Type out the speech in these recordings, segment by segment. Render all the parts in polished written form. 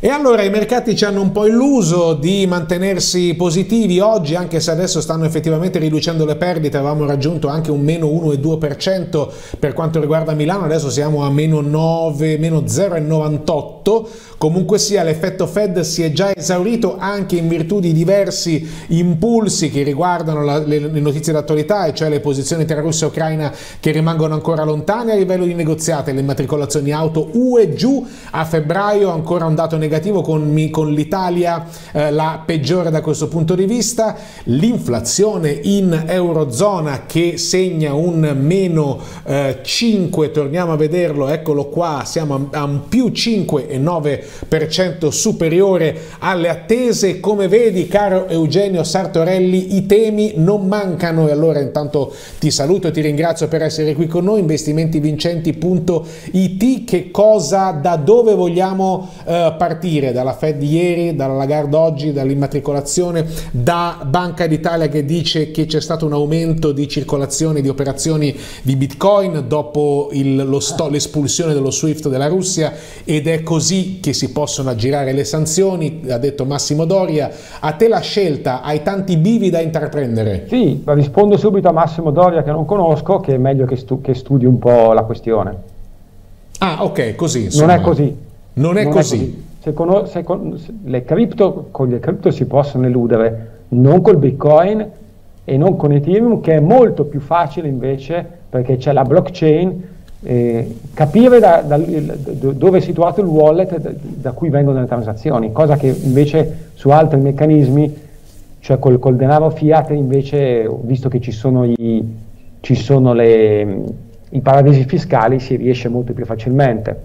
E allora i mercati ci hanno un po' illuso di mantenersi positivi oggi, anche se adesso stanno effettivamente riducendo le perdite. Avevamo raggiunto anche un meno 1,2% per quanto riguarda Milano, adesso siamo a meno 9, meno 0,98. Comunque sia, l'effetto Fed si è già esaurito anche in virtù di diversi impulsi che riguardano le notizie d'attualità, e cioè le posizioni tra Russia e Ucraina che rimangono ancora lontane a livello di negoziate, le immatricolazioni auto UE giù a febbraio, ancora un dato negativo con l'Italia la peggiore da questo punto di vista, l'inflazione in Eurozona che segna un meno 5, torniamo a vederlo, eccolo qua, siamo a un più 5,9% superiore alle attese. Come vedi, caro Eugenio Sartorelli, i temi non mancano, e allora intanto ti saluto e ti ringrazio per essere qui con noi. Investimentivincenti.it, che cosa, da dove vogliamo partire? Dalla Fed ieri, dalla Lagarde oggi, dall'immatricolazione, da Banca d'Italia che dice che c'è stato un aumento di circolazione di operazioni di Bitcoin dopo l'espulsione dello SWIFT della Russia, ed è così che si possono aggirare le sanzioni, ha detto Massimo Doria. A te la scelta, hai tanti bivi da intraprendere. Sì, rispondo subito a Massimo Doria, che non conosco, che è meglio che studi un po' la questione. Ah, ok, così. Insomma. Non è così. Non è così. Con le cripto si possono eludere, non col Bitcoin e non con Ethereum, che è molto più facile invece, perché c'è la blockchain, capire dove è situato il wallet da cui vengono le transazioni, cosa che invece su altri meccanismi, cioè col denaro fiat, invece, visto che ci sono i paradisi fiscali, si riesce molto più facilmente.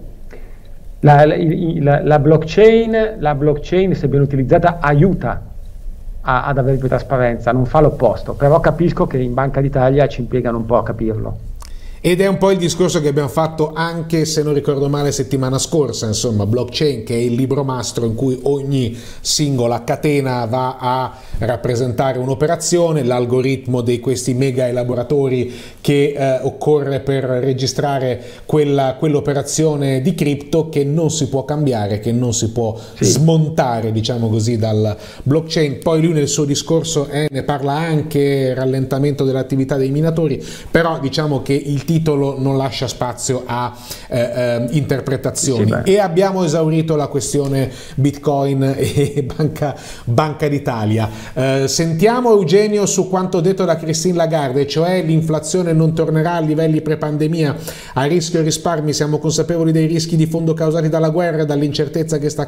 La blockchain, se ben utilizzata, aiuta ad avere più trasparenza, non fa l'opposto, però capisco che in Banca d'Italia ci impiegano un po' a capirlo. Ed è un po' il discorso che abbiamo fatto anche, se non ricordo male, settimana scorsa, insomma, blockchain, che è il libro mastro in cui ogni singola catena va a rappresentare un'operazione, l'algoritmo di questi mega elaboratori che occorre per registrare quell'operazione di cripto, che non si può cambiare, che non si può smontare, diciamo così, dal blockchain. Poi lui nel suo discorso ne parla anche, rallentamento dell'attività dei minatori, però diciamo che il titolo non lascia spazio a interpretazioni. E abbiamo esaurito la questione Bitcoin e Banca d'Italia. Sentiamo Eugenio su quanto detto da Christine Lagarde, cioè l'inflazione non tornerà a livelli pre-pandemia, a rischio risparmi, siamo consapevoli dei rischi di fondo causati dalla guerra e dall'incertezza che sta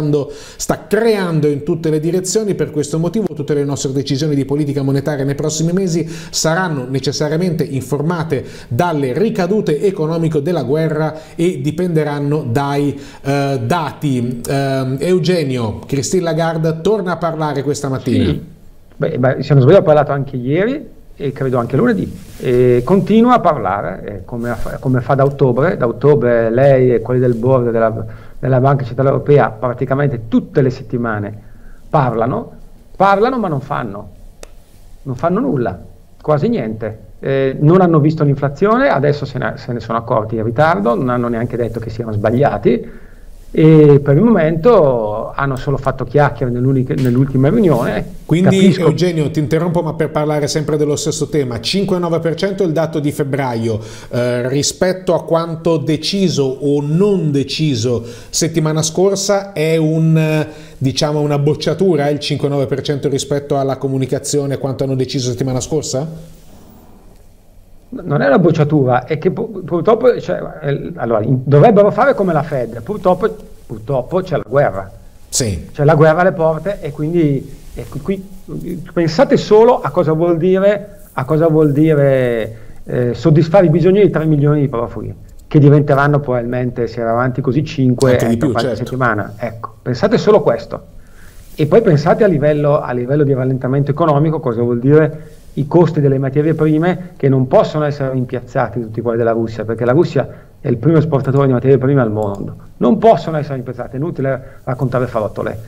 creando in tutte le direzioni. Per questo motivo tutte le nostre decisioni di politica monetaria nei prossimi mesi saranno necessariamente informate dalle ricadute economiche della guerra e dipenderanno dai dati. Eugenio, Christine Lagarde torna a parlare questa mattina. Sì. Se non sbaglio ha parlato anche ieri e credo anche lunedì, e continua a parlare come fa da ottobre. Da ottobre lei e quelli del board della Banca Centrale Europea praticamente tutte le settimane parlano ma non fanno nulla, quasi niente. Non hanno visto l'inflazione, adesso se ne sono accorti in ritardo, non hanno neanche detto che siano sbagliati, e per il momento hanno solo fatto chiacchiere nell'ultima riunione. Quindi Capisco. Eugenio, ti interrompo, ma per parlare sempre dello stesso tema, 5,9% è il dato di febbraio, rispetto a quanto deciso o non deciso settimana scorsa, è diciamo una bocciatura il 5,9% rispetto alla comunicazione quanto hanno deciso settimana scorsa? Non è una bocciatura, è che purtroppo allora, dovrebbero fare come la Fed, purtroppo c'è la guerra. Sì. C'è la guerra alle porte, e quindi qui pensate solo a cosa vuol dire soddisfare i bisogni di 3 milioni di profughi, che diventeranno probabilmente, se va avanti così, 5 anche di più, settimana. Ecco, pensate solo questo, e poi pensate a livello di rallentamento economico cosa vuol dire i costi delle materie prime, che non possono essere rimpiazzati tutti quelli della Russia, perché la Russia è il primo esportatore di materie prime al mondo, non possono essere rimpiazzati, è inutile raccontare farottole,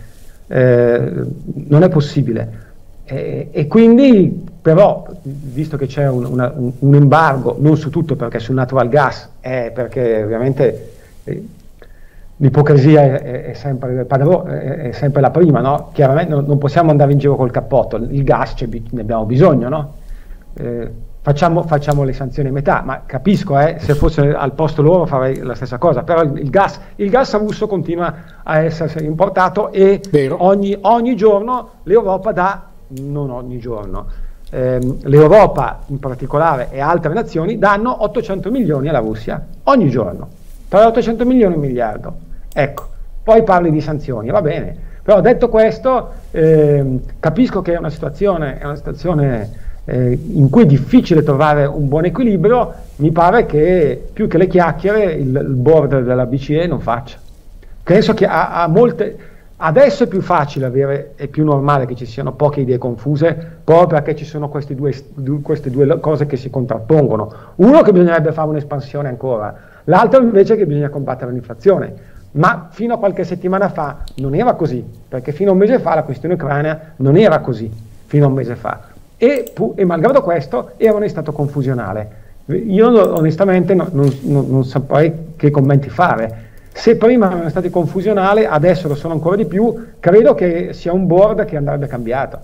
non è possibile, e quindi però, visto che c'è un embargo, non su tutto, perché sul natural gas perché ovviamente l'ipocrisia è sempre, è sempre la prima, no? Chiaramente non possiamo andare in giro col cappotto, il gas ne abbiamo bisogno, no? Facciamo le sanzioni a metà, ma capisco, se fosse al posto loro farei la stessa cosa, però il gas russo continua a essere importato e ogni giorno l'Europa non ogni giorno, l'Europa in particolare e altre nazioni danno 800 milioni alla Russia ogni giorno, tra 800 milioni e 1 miliardo. Ecco, poi parli di sanzioni, va bene, però detto questo capisco che è una situazione in cui è difficile trovare un buon equilibrio. Mi pare che più che le chiacchiere il board della BCE non faccia. Penso che adesso è più facile è più normale che ci siano poche idee confuse, proprio perché ci sono queste due cose che si contrappongono. Uno, che bisognerebbe fare un'espansione ancora, l'altro invece che bisogna combattere l'inflazione. Ma fino a qualche settimana fa non era così, perché fino a un mese fa la questione ucraina non era così, fino a un mese fa. E malgrado questo era un stato confusionale. Io onestamente non saprei che commenti fare. Se prima erano stati confusionali, adesso lo sono ancora di più. Credo che sia un board che andrebbe cambiato.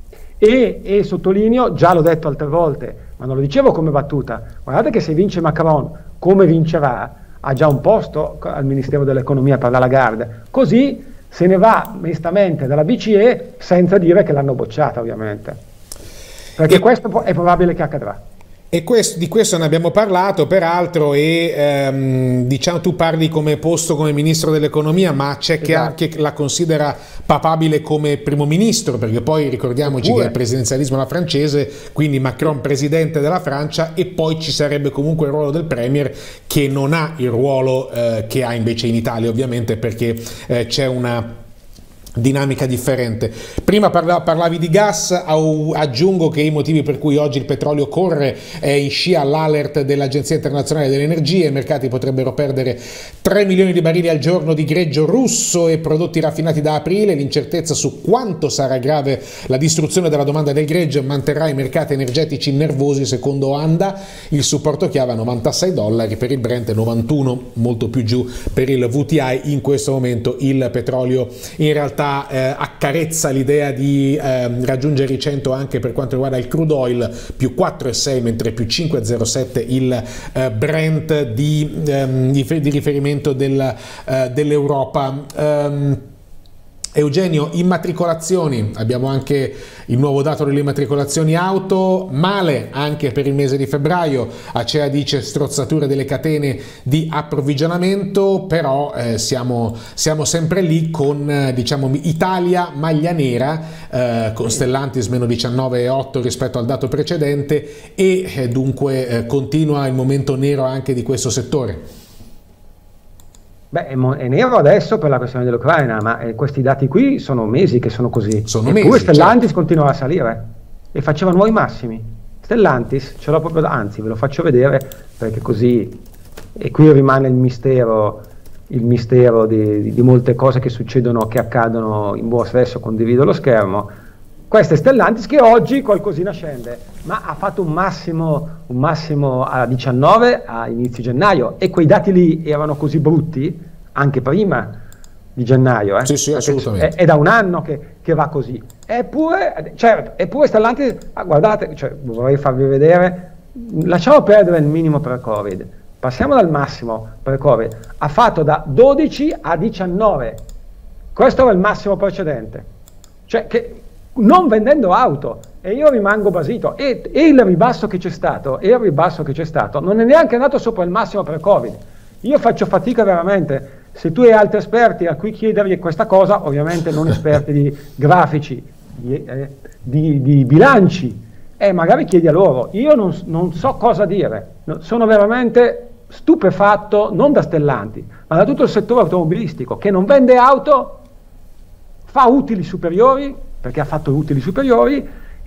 E sottolineo, già l'ho detto altre volte, ma non lo dicevo come battuta, guardate che se vince Macron, come vincerà, ha già un posto al Ministero dell'Economia per la Lagarde, così se ne va mestamente dalla BCE senza dire che l'hanno bocciata, ovviamente. Perché questo è probabile che accadrà. E di questo ne abbiamo parlato peraltro, e diciamo, tu parli come posto come ministro dell'economia, ma c'è chi anche la considera papabile come primo ministro, perché poi ricordiamoci che il presidenzialismo alla francese, quindi Macron presidente della Francia, e poi ci sarebbe comunque il ruolo del premier, che non ha il ruolo che ha invece in Italia, ovviamente, perché c'è una dinamica differente. Prima parlavi di gas, aggiungo che i motivi per cui oggi il petrolio corre è in scia all'alert dell'Agenzia Internazionale dell'Energia. I mercati potrebbero perdere 3 milioni di barili al giorno di greggio russo e prodotti raffinati da aprile. L'incertezza su quanto sarà grave la distruzione della domanda del greggio manterrà i mercati energetici nervosi, secondo ANDA. Il supporto chiave a $96 per il Brent, 91 molto più giù per il WTI. In questo momento il petrolio in realtà accarezza l'idea di raggiungere i 100 anche per quanto riguarda il crude oil, più 4,6 mentre più 5,07 il Brent di riferimento dell'Europa. Eugenio, immatricolazioni, abbiamo anche il nuovo dato delle immatricolazioni auto, male anche per il mese di febbraio. Acea dice strozzature delle catene di approvvigionamento, però siamo sempre lì con diciamo Italia maglia nera, con Stellantis meno 19,8 rispetto al dato precedente, e dunque continua il momento nero anche di questo settore. Beh, è nero adesso per la questione dell'Ucraina, ma questi dati qui sono mesi che sono così. Eppure Stellantis continua a salire e faceva nuovi massimi. Stellantis, ce l'ho proprio, anzi ve lo faccio vedere perché così, e qui rimane il mistero di molte cose che succedono, che accadono in borsa. Adesso condivido lo schermo. Questo è Stellantis che oggi qualcosina scende, ma ha fatto un massimo a 19 a inizio gennaio, e quei dati lì erano così brutti anche prima di gennaio. Sì, assolutamente. È da un anno che va così. Eppure Stellantis, guardate, vorrei farvi vedere, lasciamo perdere il minimo pre-Covid, passiamo dal massimo pre-Covid, ha fatto da 12 a 19, questo era il massimo precedente, cioè che non vendendo auto, e io rimango basito, e il ribasso che c'è stato non è neanche andato sopra il massimo pre-Covid. Io faccio fatica veramente, se tu hai altri esperti a cui chiedergli questa cosa, ovviamente non esperti di grafici, di bilanci, magari chiedi a loro. Io non so cosa dire, sono veramente stupefatto, non da Stellantis, ma da tutto il settore automobilistico, che non vende auto, fa utili superiori, perché ha fatto utili superiori,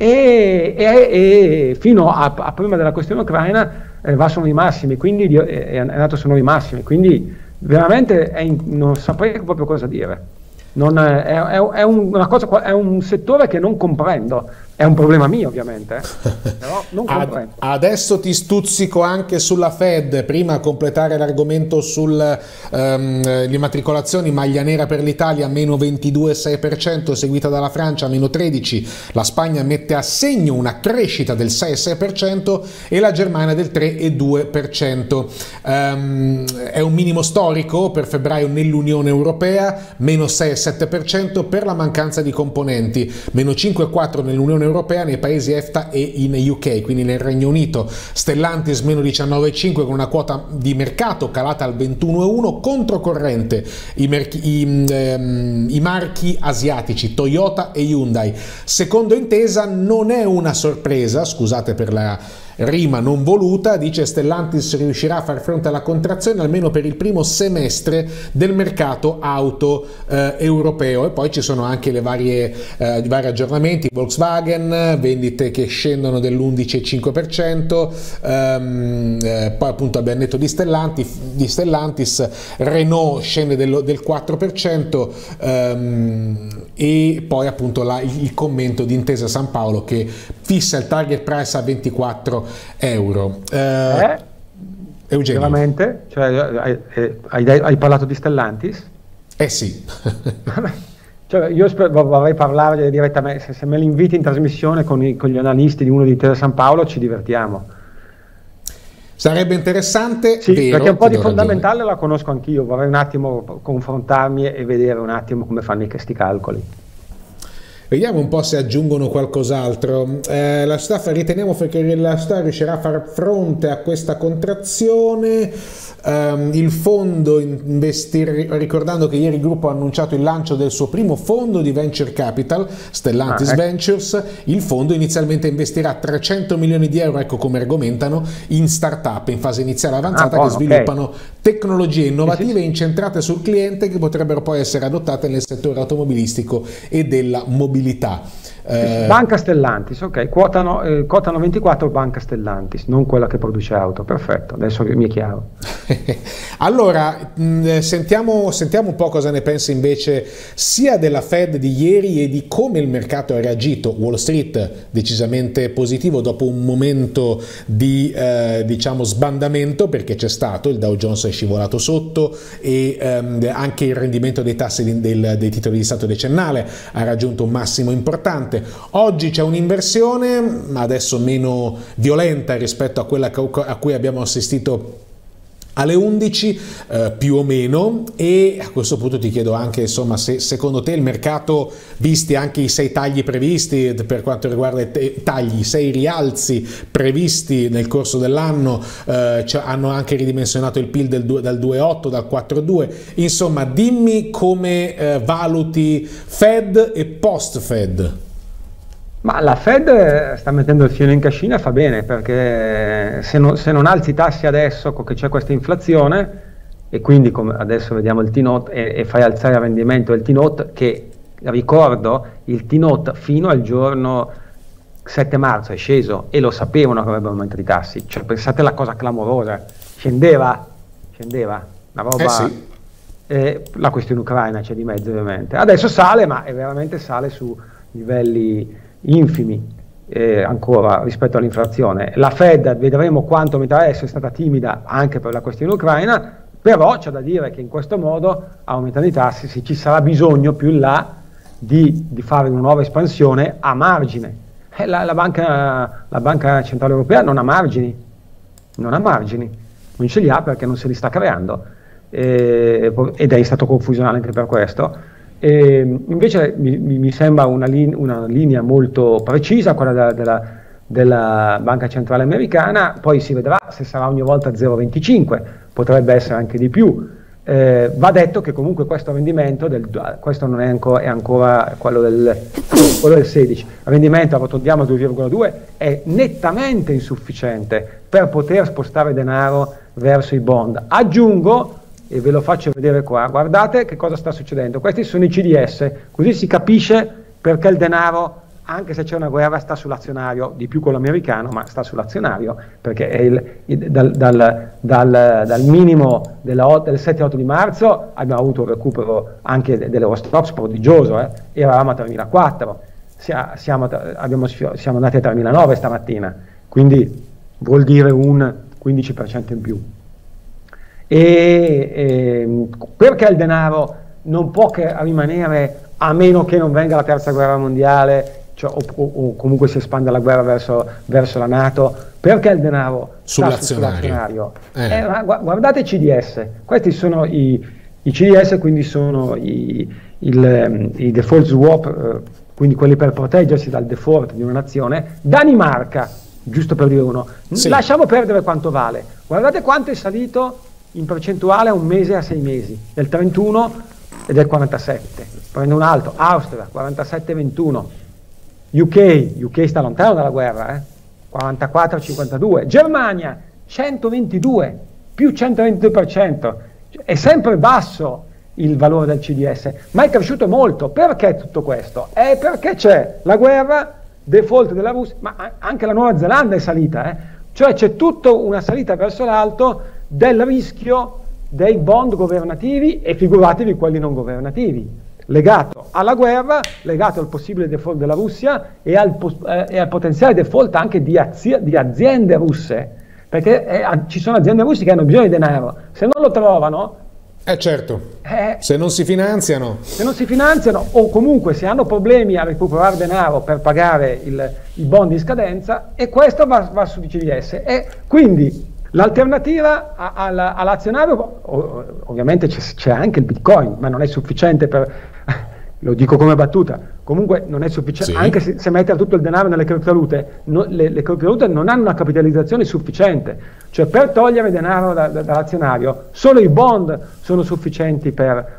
e fino a prima della questione ucraina va su nuovi massimi, quindi è andato su nuovi massimi, quindi veramente non saprei proprio cosa dire. È un settore che non comprendo, È un problema mio, ovviamente, però non comprendo. Adesso ti stuzzico anche sulla Fed, prima a completare l'argomento sulle immatricolazioni. Maglia nera per l'Italia meno 22,6%, seguita dalla Francia meno 13%, la Spagna mette a segno una crescita del 6,6% e la Germania del 3,2%. È un minimo storico per febbraio nell'Unione Europea, meno 6,7% per la mancanza di componenti, meno 5,4% nell'Unione Europea, nei paesi EFTA e in UK, quindi nel Regno Unito. Stellantis meno 19,5% con una quota di mercato calata al 21,1%, controcorrente i marchi asiatici Toyota e Hyundai. Secondo Intesa non è una sorpresa, scusate per la rima non voluta, dice Stellantis riuscirà a far fronte alla contrazione almeno per il primo semestre del mercato auto europeo. E poi ci sono anche i vari aggiornamenti. Volkswagen, vendite che scendono dell'11,5%, poi appunto abbiamo detto di Stellantis, Renault scende del 4%, e poi appunto il commento di Intesa San Paolo che fissa il target price a 24 euro. Eugenio. Veramente? Cioè, hai parlato di Stellantis? Sì. Cioè, io vorrei parlare direttamente, se me li inviti in trasmissione con gli analisti di uno di Intesa San Paolo ci divertiamo. Sarebbe interessante, sì, vero, perché un po' di fondamentale la conosco anch'io, vorrei un attimo confrontarmi e vedere un attimo come fanno questi calcoli. Vediamo un po' se aggiungono qualcos'altro. Riteniamo che la società riuscirà a far fronte a questa contrazione. Il fondo ricordando che ieri il gruppo ha annunciato il lancio del suo primo fondo di venture capital, Stellantis Ventures. Il fondo inizialmente investirà 300 milioni di euro, ecco come argomentano, in start-up in fase iniziale avanzata che sviluppano tecnologie innovative incentrate sul cliente che potrebbero poi essere adottate nel settore automobilistico e della mobilità. Banca Stellantis, ok, quotano 24 Banca Stellantis, non quella che produce auto, perfetto, adesso mi è chiaro. Allora, sentiamo un po' cosa ne pensa invece sia della Fed di ieri e di come il mercato ha reagito. Wall Street decisamente positivo dopo un momento di diciamo sbandamento, perché c'è stato, il Dow Jones è scivolato sotto e anche il rendimento dei tassi dei titoli di Stato decennale ha raggiunto un massimo importante. Oggi c'è un'inversione, ma adesso meno violenta rispetto a quella a cui abbiamo assistito alle 11 più o meno. E a questo punto ti chiedo anche, insomma, se secondo te il mercato, visti anche i 6 tagli previsti per quanto riguarda i 6 rialzi previsti nel corso dell'anno, hanno anche ridimensionato il PIL dal 2,8 dal 4,2, insomma dimmi come valuti Fed e post Fed. Ma la Fed sta mettendo il fieno in cascina e fa bene, perché se non alzi i tassi adesso che c'è questa inflazione, e quindi come adesso vediamo il T-Note e fai alzare il rendimento del T-Note, che ricordo il T-Note fino al giorno 7 marzo è sceso e lo sapevano che avrebbero aumentato i tassi, cioè pensate alla cosa clamorosa, scendeva una roba, sì. La questione ucraina c'è di mezzo ovviamente, adesso sale, ma veramente sale su livelli infimi ancora rispetto all'inflazione. La Fed vedremo quanto aumenterà, adesso è stata timida anche per la questione ucraina, però c'è da dire che in questo modo, aumentando i tassi, ci sarà bisogno più in là di fare una nuova espansione a margine. La Banca Centrale Europea non ha margini, non ce li ha perché non se li sta creando, ed è in stato confusionale anche per questo. Invece mi sembra una linea molto precisa quella della Banca Centrale Americana, poi si vedrà se sarà ogni volta 0,25, potrebbe essere anche di più. Va detto che comunque questo rendimento, questo non è ancora quello del 16, il rendimento arrotondiamo a 2,2 è nettamente insufficiente per poter spostare denaro verso i bond. Aggiungo, e ve lo faccio vedere qua, guardate che cosa sta succedendo, questi sono i CDS, così si capisce perché il denaro, anche se c'è una guerra, sta sull'azionario, di più quello americano, ma sta sull'azionario, perché è dal minimo del 7-8 di marzo abbiamo avuto un recupero anche dell'Eurostoxx prodigioso, eravamo a 3.400, siamo andati a 3.009 stamattina, quindi vuol dire un 15% in più. Perché il denaro non può che rimanere, a meno che non venga la terza guerra mondiale, cioè, o comunque si espanda la guerra verso la NATO, perché il denaro sull'azionario? Guardate i CDS, questi sono i CDS, quindi sono i default swap, quindi quelli per proteggersi dal default di una nazione. Danimarca, giusto per dire uno, sì. Lasciamo perdere quanto vale, guardate quanto è salito in percentuale a un mese e a 6 mesi, del 31 e del 47. Prendo un altro, Austria 47-21, UK sta lontano dalla guerra, 44-52, Germania 122, più 122%, è sempre basso il valore del CDS, ma è cresciuto molto. Perché tutto questo? È perché c'è la guerra, default della Russia, ma anche la Nuova Zelanda è salita, cioè c'è tutta una salita verso l'alto del rischio dei bond governativi, e figuratevi quelli non governativi, legato alla guerra, legato al possibile default della Russia e al potenziale default anche di aziende russe, perché ci sono aziende russe che hanno bisogno di denaro, se non lo trovano, certo, se non si finanziano, o comunque se hanno problemi a recuperare denaro per pagare i bond in scadenza, e questo va su CDS. E quindi l'alternativa all'azionario, ovviamente c'è anche il Bitcoin, ma non è sufficiente per, lo dico come battuta, comunque non è sufficiente, sì. Anche se mettere tutto il denaro nelle criptovalute, le criptovalute non hanno una capitalizzazione sufficiente, cioè per togliere denaro dall'azionario solo i bond sono sufficienti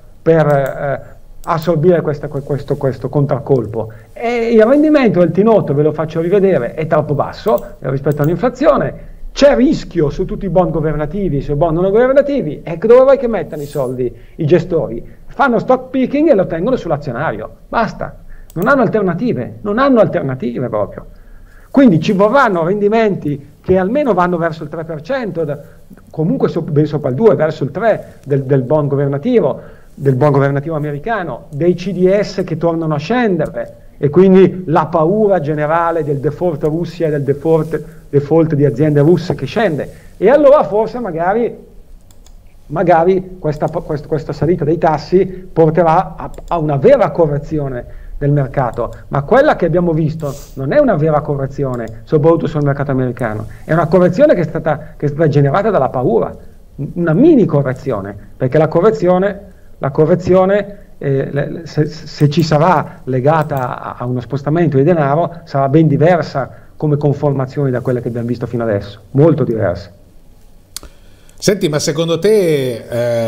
per assorbire questo contraccolpo, e il rendimento del T-Note, ve lo faccio rivedere, è troppo basso rispetto all'inflazione. C'è rischio su tutti i bond governativi, sui bond non governativi, e dove vuoi che mettano i soldi i gestori? Fanno stock picking e lo tengono sull'azionario, basta, non hanno alternative proprio. Quindi ci vorranno rendimenti che almeno vanno verso il 3%, comunque ben sopra il 2%, verso il 3% del bond governativo americano, dei CDS che tornano a scendere, e quindi la paura generale del default Russia e del default di aziende russe che scende, e allora forse magari questa salita dei tassi porterà a una vera correzione del mercato, ma quella che abbiamo visto non è una vera correzione, soprattutto sul mercato americano, è una correzione che è stata generata dalla paura, una mini correzione, perché la correzione se ci sarà legata a uno spostamento di denaro, sarà ben diversa come conformazione da quelle che abbiamo visto fino adesso, molto diversa. Senti, ma secondo te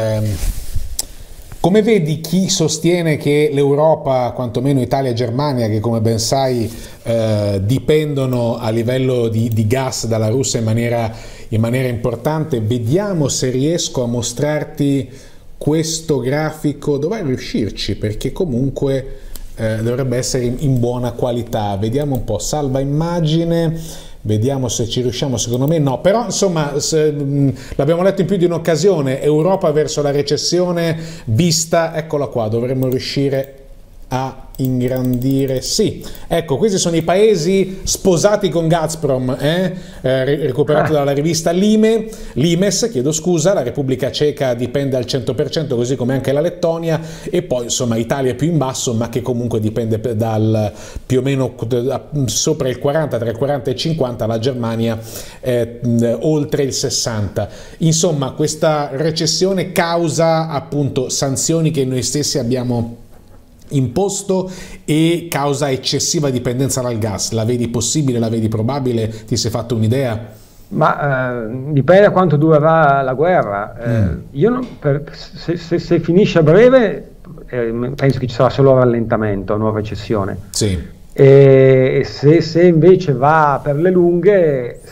come vedi chi sostiene che l'Europa, quantomeno Italia e Germania, che come ben sai dipendono a livello di gas dalla Russia in maniera importante, vediamo se riesco a mostrarti questo grafico, dovrai riuscirci perché comunque dovrebbe essere in buona qualità. Vediamo un po', salva immagine, vediamo se ci riusciamo, secondo me no, però insomma l'abbiamo letto in più di un'occasione, Europa verso la recessione vista, eccola qua, dovremmo riuscire a ingrandire, sì, ecco, questi sono i paesi sposati con Gazprom, recuperato dalla rivista Limes, chiedo scusa, la Repubblica Ceca dipende al 100%, così come anche la Lettonia, e poi insomma Italia più in basso, ma che comunque dipende dal più o meno sopra il 40, tra il 40 e il 50, la Germania oltre il 60. Insomma, questa recessione causa appunto sanzioni che noi stessi abbiamo imposto e causa eccessiva dipendenza dal gas. La vedi possibile, la vedi probabile? Ti sei fatto un'idea? Ma dipende da quanto durerà la guerra. Io se finisce a breve penso che ci sarà solo rallentamento, non recessione. Sì. E se invece va per le lunghe,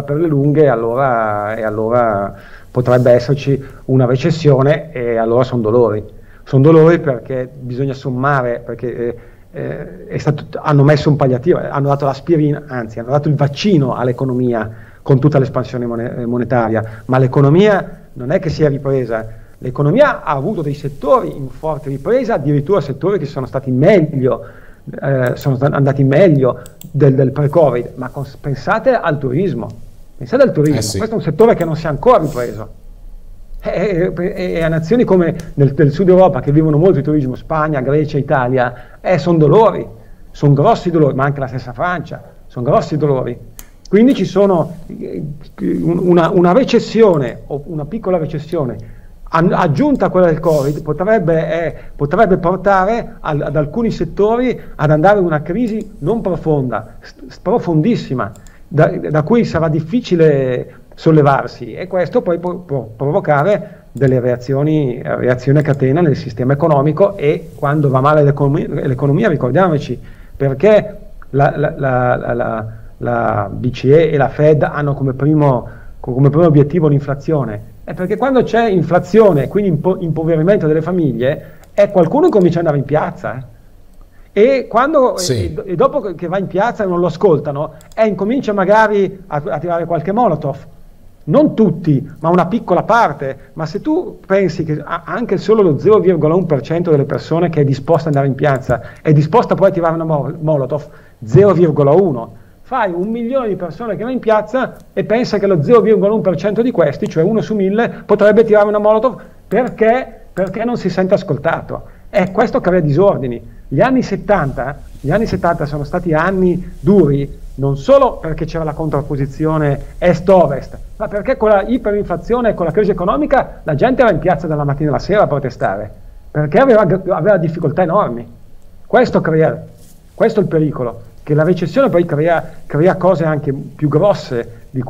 allora potrebbe esserci una recessione, e allora sono dolori. Sono dolori perché bisogna sommare, perché hanno messo un palliativo, hanno dato l'aspirina, anzi hanno dato il vaccino all'economia con tutta l'espansione monetaria, ma l'economia non è che si è ripresa, l'economia ha avuto dei settori in forte ripresa, addirittura settori che sono stati meglio sono andati meglio del pre-Covid, ma pensate al turismo, Sì. questo è un settore che non si è ancora ripreso. E a nazioni come del sud Europa che vivono molto di turismo, Spagna, Grecia, Italia, sono dolori, sono grossi dolori, ma anche la stessa Francia, sono grossi dolori. Quindi ci sono una recessione o una piccola recessione aggiunta a quella del Covid potrebbe portare ad alcuni settori ad andare in una crisi non profonda, profondissima, da cui sarà difficile sollevarsi, e questo poi può provocare delle reazioni a catena nel sistema economico, e quando va male l'economia, ricordiamoci, perché la BCE e la Fed hanno come primo obiettivo l'inflazione, è perché quando c'è inflazione, quindi impoverimento delle famiglie, qualcuno comincia ad andare in piazza. E dopo che va in piazza e non lo ascoltano, incomincia magari a tirare qualche molotov. Non tutti, ma una piccola parte. Ma se tu pensi che anche solo lo 0,1% delle persone che è disposta ad andare in piazza è disposta poi a tirare una molotov, 0,1%, fai 1 milione di persone che va in piazza e pensa che lo 0,1% di questi, cioè 1 su 1000, potrebbe tirare una molotov perché non si sente ascoltato. Questo crea disordini. Gli anni 70 sono stati anni duri, non solo perché c'era la contrapposizione est-ovest, ma perché con la iperinflazione e con la crisi economica la gente era in piazza dalla mattina alla sera a protestare, perché aveva difficoltà enormi. Questo è il pericolo, che la recessione poi crea cose anche più grosse di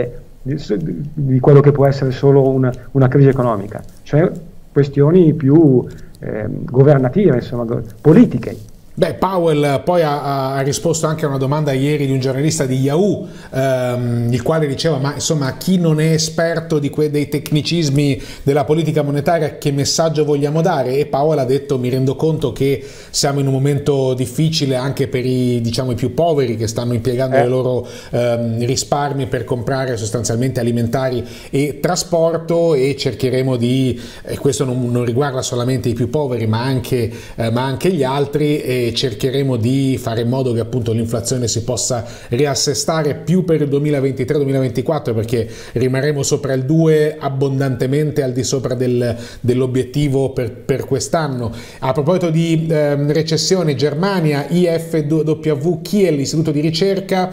quello che può essere solo una crisi economica, cioè questioni più governative, insomma, politiche. Beh, Powell poi ha risposto anche a una domanda ieri di un giornalista di Yahoo, il quale diceva: ma insomma, chi non è esperto dei tecnicismi della politica monetaria, che messaggio vogliamo dare? E Powell ha detto: mi rendo conto che siamo in un momento difficile anche per i più poveri, che stanno impiegando i loro risparmi per comprare sostanzialmente alimentari e trasporto, e cercheremo di, e questo non riguarda solamente i più poveri ma anche gli altri, cercheremo di fare in modo che appunto l'inflazione si possa riassestare più per il 2023-2024, perché rimarremo sopra il 2, abbondantemente al di sopra dell'obiettivo per quest'anno. A proposito di recessione, Germania, IFW Kiel, l'istituto di ricerca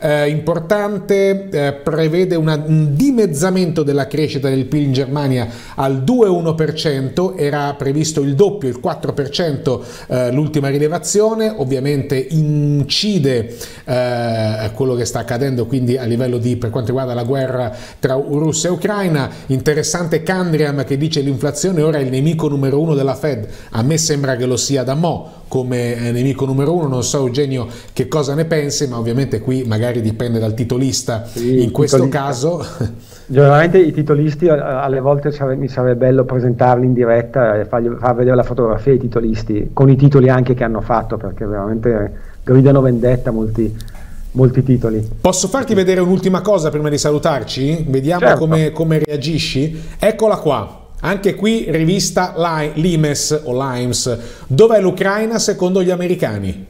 importante, prevede un dimezzamento della crescita del PIL in Germania al 2,1%, era previsto il doppio, il 4% l'ultima rilevazione. Ovviamente incide quello che sta accadendo quindi a livello per quanto riguarda la guerra tra Russia e Ucraina. Interessante Candriam che dice: l'inflazione ora è il nemico numero 1 della Fed. A me sembra che lo sia da mo' come nemico numero 1, non so Eugenio che cosa ne pensi, ma ovviamente qui magari dipende dal titolista. Sì, in questo caso generalmente i titolisti alle volte mi sarebbe bello presentarli in diretta e far vedere la fotografia dei titolisti con i titoli anche che hanno fatto, perché veramente gridano vendetta molti titoli. Posso farti vedere un'ultima cosa prima di salutarci? Vediamo come reagisci. Eccola qua. Anche qui rivista Limes o Limes. Dov'è l'Ucraina secondo gli americani?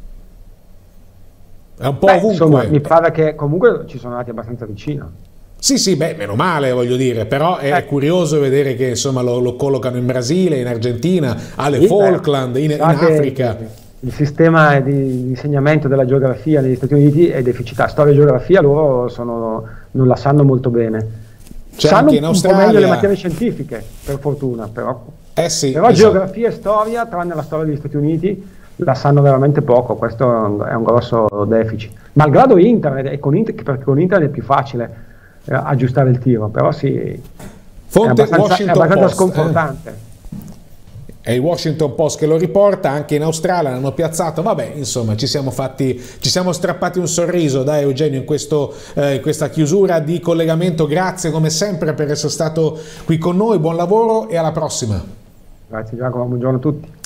È un po' ovunque. Insomma, mi pare che comunque ci sono andati abbastanza vicino. Sì, beh, meno male, voglio dire, però è curioso vedere che insomma lo collocano in Brasile, in Argentina, alle Falkland, in Africa. Il sistema di insegnamento della geografia negli Stati Uniti è deficitario. Storia e geografia loro non la sanno molto bene. Sanno in Australia un po' meglio le materie scientifiche, per fortuna, però. Sì, però esatto. Geografia e storia, tranne la storia degli Stati Uniti, la sanno veramente poco. Questo è un grosso deficit. Malgrado internet, perché con internet è più facile aggiustare il tiro, però sì, fonte è abbastanza sconfortante. È il Washington Post che lo riporta. Anche in Australia l'hanno piazzato. Vabbè, insomma, ci siamo strappati un sorriso, dai Eugenio, in questa chiusura di collegamento. Grazie come sempre per essere stato qui con noi, buon lavoro e alla prossima. Grazie Giacomo, buongiorno a tutti.